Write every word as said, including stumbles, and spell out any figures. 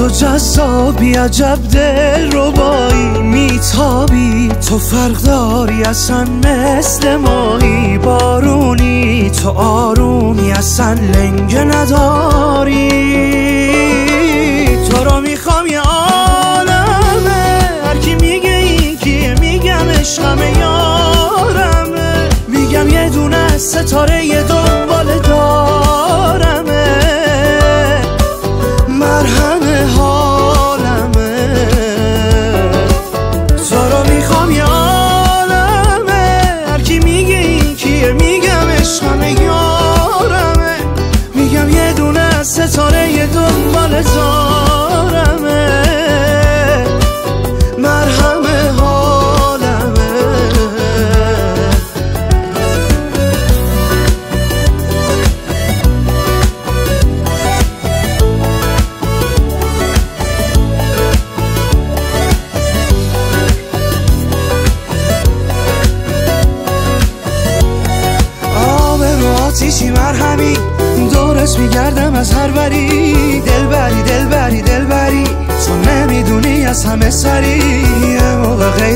تو جذابی، عجب دل ربایی، میتابی تو فرق داری اصلا مثل ماهی، بارونی تو آرومی اصلا لنگه نداری. تو رو میخوام یه عالمه، هرکی میگه این کیه میگم عشقمه یارمه، میگم یه دونه ستاره یه دنبال دارمه، مرهم حالمه. تو رو میخوام یه عالمه، هرکی میگه این کیه میگم عشقمه یارمه، میگم یه دونه ستاره یه دنبال دارمه، مرهم حالمه. آتیشی مرهمی دورت میگردم از هر وری، دلبری دلبری دلبری تو نمیدونی از همه سری، یه موقع غیر